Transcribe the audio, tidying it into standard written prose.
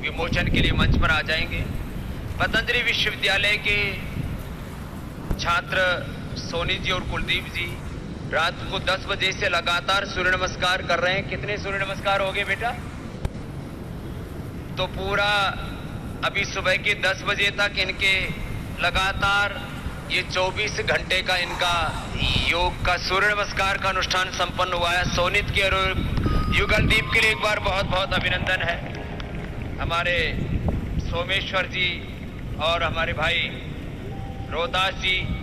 विमोचन के लिए मंच पर आ जाएंगे। पतंजलि विश्वविद्यालय के छात्र सोनी जी और कुलदीप जी रात को 10 बजे से लगातार सूर्य नमस्कार कर रहे हैं। कितने सूर्य नमस्कार हो गए बेटा? तो पूरा अभी सुबह के 10 बजे तक इनके लगातार ये 24 घंटे का इनका योग का सूर्य नमस्कार का अनुष्ठान संपन्न हुआ है। सोनित के और युगलदीप के लिए एक बार बहुत बहुत अभिनंदन है। हमारे सोमेश्वर जी और हमारे भाई रोहतास जी